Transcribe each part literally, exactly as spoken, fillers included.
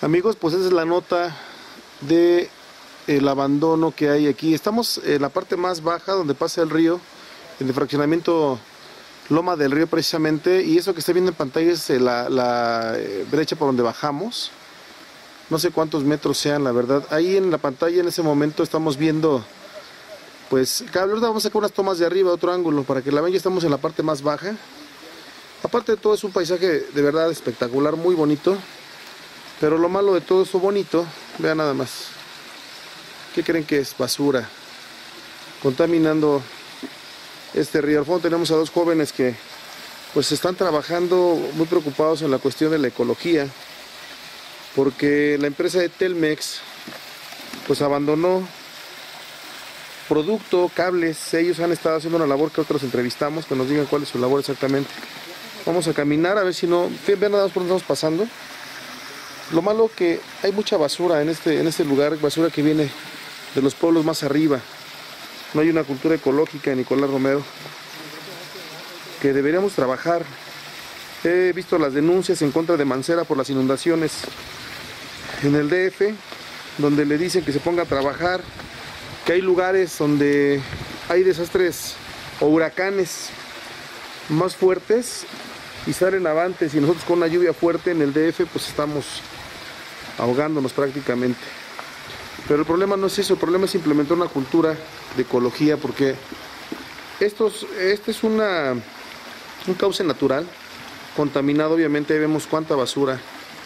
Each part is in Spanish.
Amigos, pues esa es la nota de el abandono que hay aquí. Estamos en la parte más baja donde pasa el río, en el fraccionamiento Loma del Río precisamente, y eso que está viendo en pantalla es la, la brecha por donde bajamos. No sé cuántos metros sean, la verdad. Ahí en la pantalla en ese momento estamos viendo, pues, cada vez vamos a sacar unas tomas de arriba, otro ángulo, para que la vean. Ya estamos en la parte más baja. Aparte de todo, es un paisaje de verdad espectacular, muy bonito. Pero lo malo de todo eso bonito, vean nada más. ¿Qué creen que es? Basura. Contaminando este río. Al fondo tenemos a dos jóvenes que pues están trabajando muy preocupados en la cuestión de la ecología, porque la empresa de Telmex pues abandonó producto, cables. Ellos han estado haciendo una labor que otros entrevistamos, que nos digan cuál es su labor exactamente. Vamos a caminar a ver si no, vean nada más por donde estamos pasando. Lo malo que hay mucha basura en este, en este lugar, basura que viene de los pueblos más arriba. No hay una cultura ecológica en Nicolás Romero, que deberíamos trabajar. He visto las denuncias en contra de Mancera por las inundaciones en el D F, donde le dicen que se ponga a trabajar, que hay lugares donde hay desastres o huracanes más fuertes y salen avantes, y nosotros con una lluvia fuerte en el D F pues estamos ahogándonos prácticamente. Pero el problema no es eso, el problema es implementar una cultura de ecología, porque estos, este es una, un cauce natural, contaminado obviamente. Ahí vemos cuánta basura.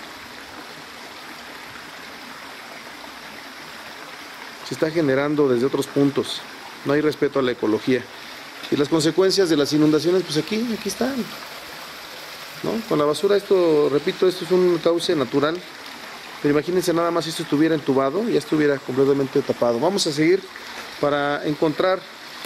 Se está generando desde otros puntos. No hay respeto a la ecología. Y las consecuencias de las inundaciones, pues aquí, aquí están, ¿no? Con la basura, esto, repito, esto es un cauce natural. Pero imagínense nada más si esto estuviera entubado, ya estuviera completamente tapado. Vamos a seguir para encontrar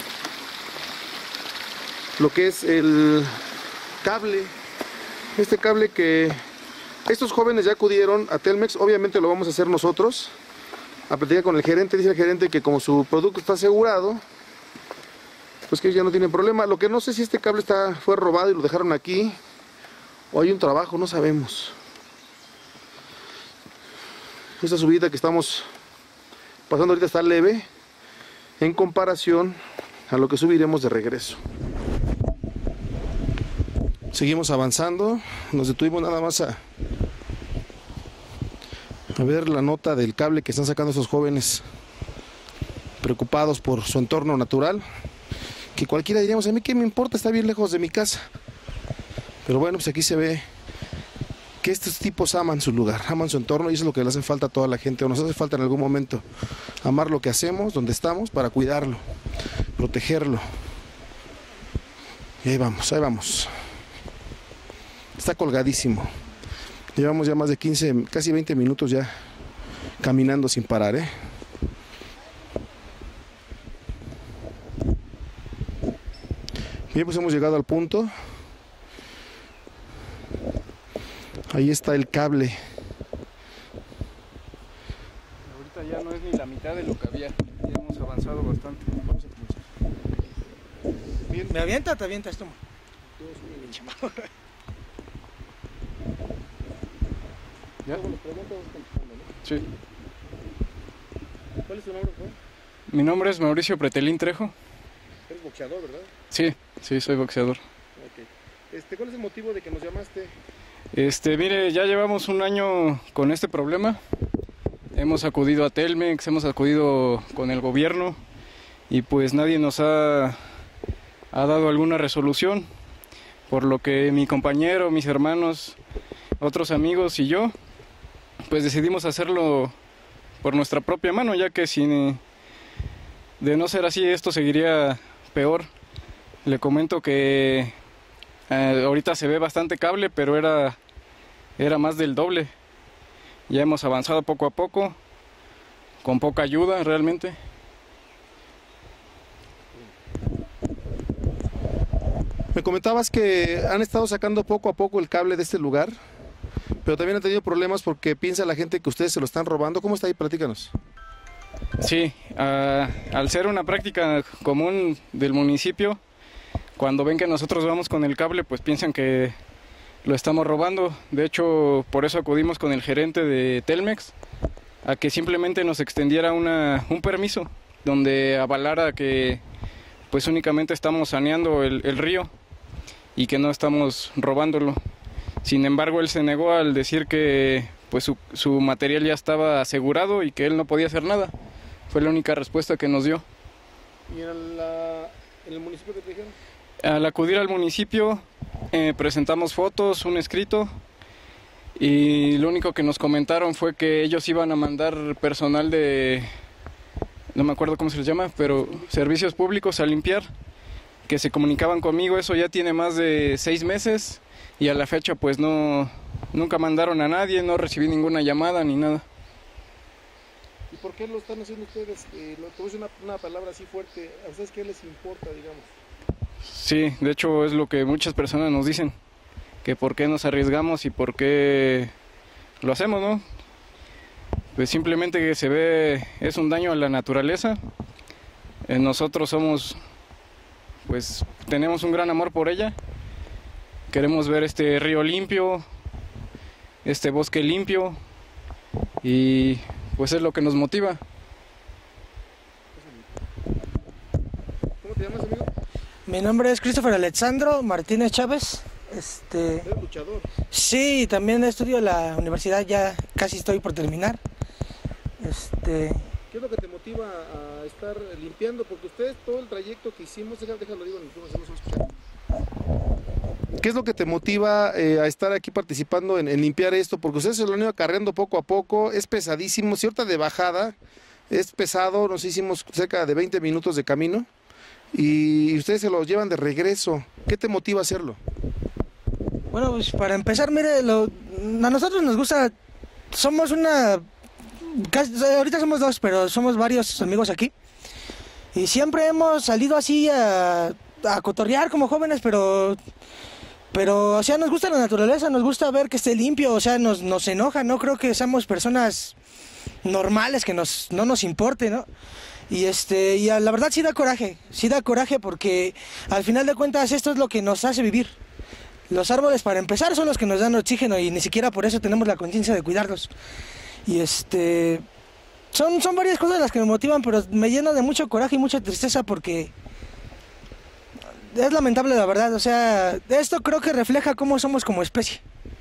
lo que es el cable. Este cable que estos jóvenes ya acudieron a Telmex, obviamente lo vamos a hacer nosotros. A platicar con el gerente, dice el gerente que como su producto está asegurado, pues que ya no tienen problema. Lo que no sé si este cable está, fue robado y lo dejaron aquí, o hay un trabajo, no sabemos. Esta subida que estamos pasando ahorita está leve en comparación a lo que subiremos de regreso. Seguimos avanzando, nos detuvimos nada más a, a ver la nota del cable que están sacando esos jóvenes preocupados por su entorno natural, que cualquiera diríamos, a mí qué me importa, está bien lejos de mi casa. Pero bueno, pues aquí se ve que estos tipos aman su lugar, aman su entorno, y eso es lo que le hace falta a toda la gente, o nos hace falta en algún momento, amar lo que hacemos, donde estamos, para cuidarlo, protegerlo. Y ahí vamos, ahí vamos. Está colgadísimo. Llevamos ya más de quince, casi veinte minutos ya caminando sin parar, ¿eh? Bien, pues hemos llegado al punto. Ahí está el cable. Ahorita ya no es ni la mitad de lo que había. Ya hemos avanzado bastante. Vamos a comenzar. Bien. ¿Me avienta o te avientas, toma? ¿Ya? Sí. ¿Cuál es tu nombre, Juan? Mi nombre es Mauricio Pretelín Trejo. Eres boxeador, ¿verdad? Sí, sí, soy boxeador. Okay. Este, ¿cuál es el motivo de que nos llamaste? Este, mire, ya llevamos un año con este problema. Hemos acudido a Telmex, hemos acudido con el gobierno y pues nadie nos ha, ha dado alguna resolución, por lo que mi compañero, mis hermanos, otros amigos y yo pues decidimos hacerlo por nuestra propia mano, ya que si de no ser así esto seguiría peor. Le comento que eh, ahorita se ve bastante cable, pero era, era más del doble. Ya hemos avanzado poco a poco, con poca ayuda realmente. Me comentabas que han estado sacando poco a poco el cable de este lugar, pero también han tenido problemas porque piensa la gente que ustedes se lo están robando. ¿Cómo está ahí? Platícanos. Sí, uh, al ser una práctica común del municipio, cuando ven que nosotros vamos con el cable, pues piensan que lo estamos robando. De hecho, por eso acudimos con el gerente de Telmex a que simplemente nos extendiera una, un permiso donde avalara que pues únicamente estamos saneando el, el río y que no estamos robándolo. Sin embargo, él se negó al decir que pues su, su material ya estaba asegurado y que él no podía hacer nada. Fue la única respuesta que nos dio. ¿Y en, la, en el municipio qué te dijeron? Al acudir al municipio eh, presentamos fotos, un escrito, y lo único que nos comentaron fue que ellos iban a mandar personal de, no me acuerdo cómo se les llama, pero servicios públicos a limpiar, que se comunicaban conmigo. Eso ya tiene más de seis meses y a la fecha pues no, nunca mandaron a nadie, no recibí ninguna llamada ni nada. ¿Y por qué lo están haciendo ustedes? Eh, lo, te voy a decir una, una palabra así fuerte, ¿a ustedes qué les importa, digamos? Sí, de hecho es lo que muchas personas nos dicen, que por qué nos arriesgamos y por qué lo hacemos, ¿no? Pues simplemente que se ve, es un daño a la naturaleza. Eh, nosotros somos, pues tenemos un gran amor por ella. Queremos ver este río limpio, este bosque limpio, y pues es lo que nos motiva. ¿Cómo te llamas, amigo? Mi nombre es Christopher Alexandro Martínez Chávez. Este, ¿Eres luchador? sí, también estudio en la universidad, ya casi estoy por terminar. Este, ¿Qué es lo que te motiva a estar limpiando? Porque ustedes, todo el trayecto que hicimos, déjalo, déjalo digo, no se nos va a escuchar. ¿Qué es lo que te motiva eh, a estar aquí participando en, en limpiar esto? Porque ustedes se lo han ido acarreando poco a poco, es pesadísimo, cierta de bajada, es pesado, nos hicimos cerca de veinte minutos de camino y ustedes se lo llevan de regreso. ¿Qué te motiva a hacerlo? bueno, pues para empezar, mire, lo, a nosotros nos gusta, somos una, casi, ahorita somos dos, pero somos varios amigos aquí. Y siempre hemos salido así a, a cotorrear como jóvenes, pero... Pero, o sea, nos gusta la naturaleza, nos gusta ver que esté limpio, o sea, nos, nos enoja, no creo que seamos personas normales, que nos, no nos importe, ¿no? Y, este, y a, la verdad sí da coraje, sí da coraje porque al final de cuentas esto es lo que nos hace vivir. Los árboles, para empezar, son los que nos dan oxígeno y ni siquiera por eso tenemos la conciencia de cuidarlos. Y este... Son, son varias cosas las que me motivan, pero me lleno de mucho coraje y mucha tristeza porque... Es lamentable, la verdad, o sea, esto creo que refleja cómo somos como especie.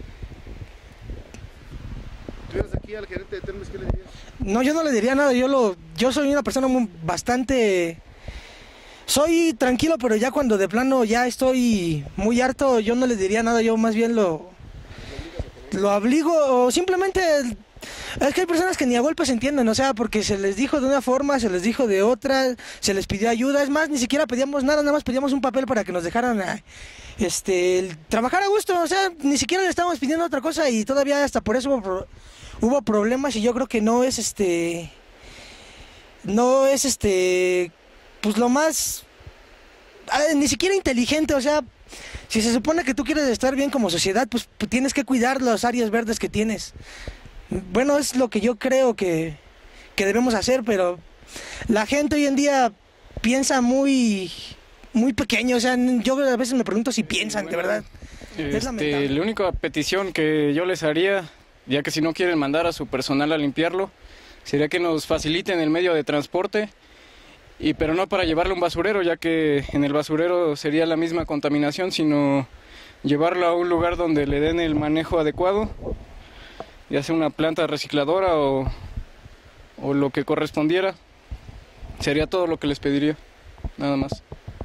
¿Tuvieras aquí al gerente de Telmex, qué le dirías? No, yo no le diría nada, yo lo, yo soy una persona muy, bastante... Soy tranquilo, pero ya cuando de plano ya estoy muy harto, yo no le diría nada, yo más bien lo... Lo obligo, o simplemente... Es que hay personas que ni a golpes entienden, o sea, porque se les dijo de una forma, se les dijo de otra, se les pidió ayuda, es más, ni siquiera pedíamos nada, nada más pedíamos un papel para que nos dejaran a, este, trabajar a gusto, o sea, ni siquiera le estábamos pidiendo otra cosa y todavía hasta por eso hubo, pro, hubo problemas y yo creo que no es este, no es este, pues lo más, ni siquiera inteligente, o sea, si se supone que tú quieres estar bien como sociedad, pues tienes que cuidar las áreas verdes que tienes. Bueno, es lo que yo creo que, que debemos hacer, pero la gente hoy en día piensa muy, muy pequeño, o sea, yo a veces me pregunto si piensan, de verdad. Este, Es lamentable. la única petición que yo les haría, ya que si no quieren mandar a su personal a limpiarlo, sería que nos faciliten el medio de transporte, y pero no para llevarlo a un basurero, ya que en el basurero sería la misma contaminación, sino llevarlo a un lugar donde le den el manejo adecuado, ya sea una planta recicladora o, o lo que correspondiera. Sería todo lo que les pediría, nada más.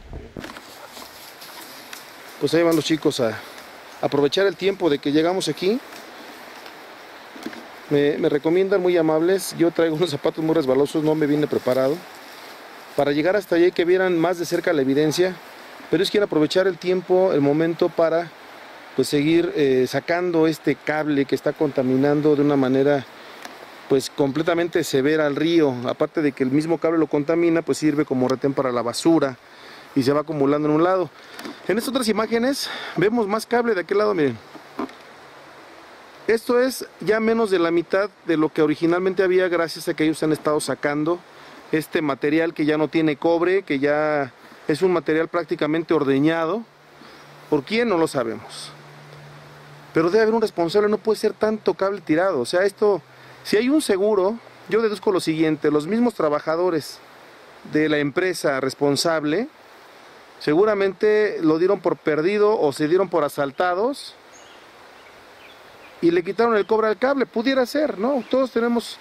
Pues ahí van los chicos a aprovechar el tiempo de que llegamos aquí. Me, me recomiendan muy amables, yo traigo unos zapatos muy resbalosos, no me vine preparado. Para llegar hasta allí que vieran más de cerca la evidencia, pero es quiero aprovechar el tiempo, el momento para pues seguir eh, sacando este cable que está contaminando de una manera pues completamente severa al río. Aparte de que el mismo cable lo contamina, pues sirve como retén para la basura y se va acumulando en un lado. En estas otras imágenes vemos más cable de aquel lado, miren. Esto es ya menos de la mitad de lo que originalmente había, gracias a que ellos han estado sacando este material que ya no tiene cobre, que ya es un material prácticamente ordeñado. ¿Por quién? No lo sabemos. pero debe haber un responsable, no puede ser tanto cable tirado. O sea, esto, si hay un seguro, yo deduzco lo siguiente: los mismos trabajadores de la empresa responsable seguramente lo dieron por perdido o se dieron por asaltados y le quitaron el cobre al cable. Pudiera ser, ¿no? Todos tenemos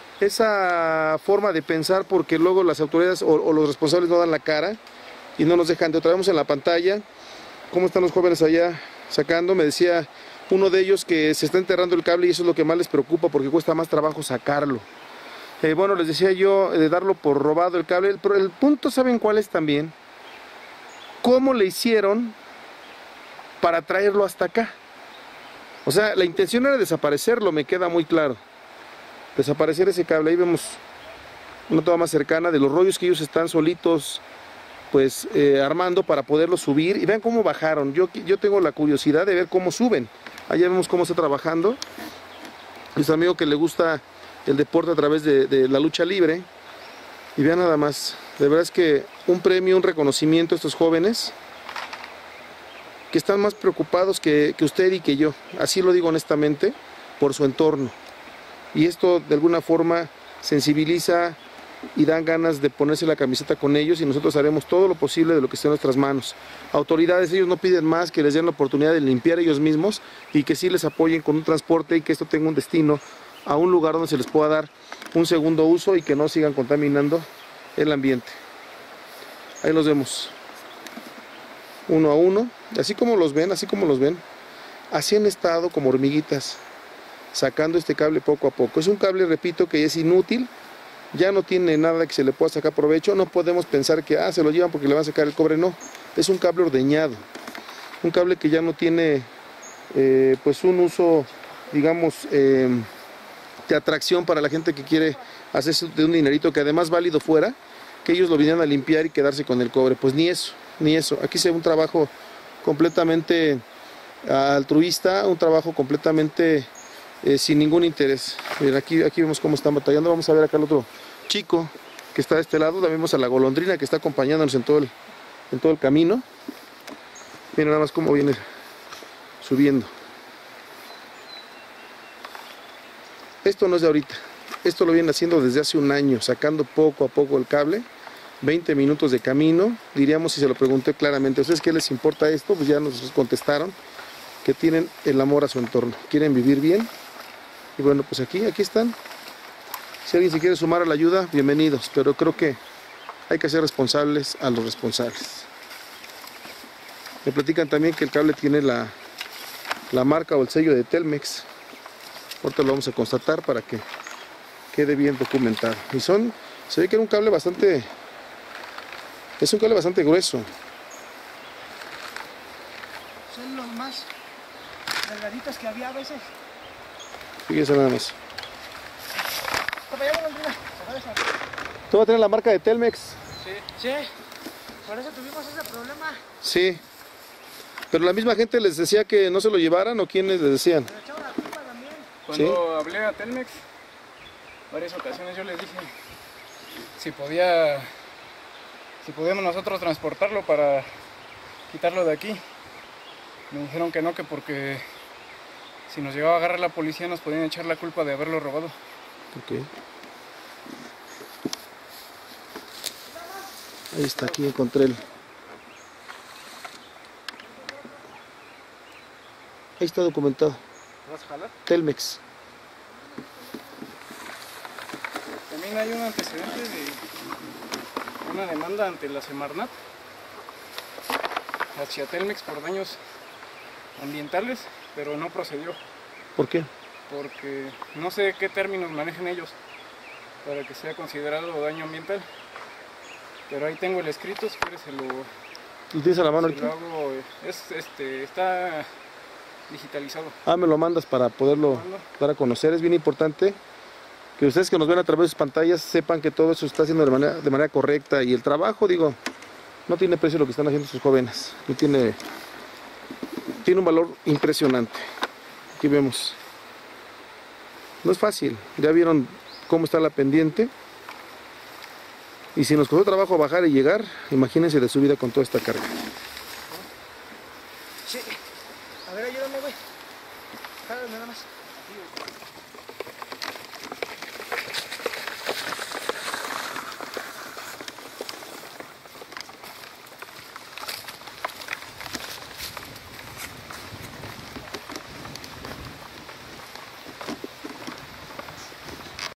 esa forma de pensar, porque luego las autoridades o, o los responsables no dan la cara y no nos dejan de otra. Vemos en la pantalla cómo están los jóvenes allá sacando. Me decía uno de ellos que se está enterrando el cable y eso es lo que más les preocupa, porque cuesta más trabajo sacarlo. Eh, bueno, les decía yo de darlo por robado el cable. El, el punto, ¿saben cuál es también? ¿Cómo le hicieron para traerlo hasta acá? O sea, la intención era desaparecerlo, me queda muy claro. Desaparecer ese cable. Ahí vemos una toma más cercana de los rollos que ellos están solitos pues eh, armando para poderlo subir. Y vean cómo bajaron. Yo, yo tengo la curiosidad de ver cómo suben. Allá vemos cómo está trabajando nuestro amigo que le gusta el deporte a través de, de la lucha libre. Y vean nada más, de verdad es que un premio, un reconocimiento a estos jóvenes que están más preocupados que, que usted y que yo, así lo digo honestamente, por su entorno. Y esto de alguna forma sensibiliza y dan ganas de ponerse la camiseta con ellos, y nosotros haremos todo lo posible de lo que esté en nuestras manos. Autoridades, ellos no piden más que les den la oportunidad de limpiar ellos mismos y que sí les apoyen con un transporte y que esto tenga un destino a un lugar donde se les pueda dar un segundo uso y que no sigan contaminando el ambiente. Ahí los vemos uno a uno, así como los ven, así como los ven, así han estado como hormiguitas sacando este cable poco a poco. Es un cable, repito, que es inútil, ya no tiene nada que se le pueda sacar provecho. No podemos pensar que ah, se lo llevan porque le van a sacar el cobre, no, es un cable ordeñado, un cable que ya no tiene eh, pues un uso, digamos, eh, de atracción para la gente que quiere hacerse de un dinerito, que además válido fuera que ellos lo vinieran a limpiar y quedarse con el cobre. Pues ni eso, ni eso. Aquí se ve un trabajo completamente altruista, un trabajo completamente eh, sin ningún interés. Miren, aquí, aquí vemos cómo están batallando. Vamos a ver acá el otro chico que está de este lado. También vemos a la golondrina que está acompañándonos en todo el, en todo el camino. Miren nada más cómo viene subiendo. Esto no es de ahorita, esto lo vienen haciendo desde hace un año, sacando poco a poco el cable, veinte minutos de camino. Diríamos, si se lo pregunté claramente, ¿a ustedes qué les importa esto? Pues ya nos contestaron que tienen el amor a su entorno, quieren vivir bien. Y bueno, pues aquí, aquí están. Si alguien se quiere sumar a la ayuda, bienvenidos, pero creo que hay que hacer responsables a los responsables. Me platican también que el cable tiene la, la marca o el sello de Telmex. Ahorita lo vamos a constatar para que quede bien documentado. Y son, se ve que era un cable bastante, es un cable bastante grueso. Son los más delgaditos que había a veces. Fíjense nada más. ¿Tú vas a tener la marca de Telmex? Sí. Sí, por eso tuvimos ese problema. Sí. Pero la misma gente les decía que no se lo llevaran, ¿o quiénes les decían? Cuando ¿Sí? hablé a Telmex, varias ocasiones yo les dije si podía, si podíamos nosotros transportarlo para quitarlo de aquí. Me dijeron que no, que porque si nos llegaba a agarrar la policía nos podían echar la culpa de haberlo robado. Ok. Ahí está, aquí encontré el... Ahí está documentado. ¿Vas a jalar? Telmex. También hay un antecedente de una demanda ante la Semarnat hacia Telmex por daños ambientales, pero no procedió. ¿Por qué? Porque no sé qué términos manejan ellos para que sea considerado daño ambiental. Pero ahí tengo el escrito, si quieres se lo... ¿Lo tienes a la mano se ahorita? lo hago, es, este, está digitalizado. Ah, me lo mandas para poderlo dar a conocer. Es bien importante que ustedes que nos ven a través de sus pantallas sepan que todo eso se está haciendo de manera, de manera correcta. Y el trabajo, digo, no tiene precio lo que están haciendo sus jóvenes. Y tiene, tiene un valor impresionante. Aquí vemos. No es fácil. Ya vieron cómo está la pendiente. Y si nos costó trabajo bajar y llegar, imagínense de subida con toda esta carga.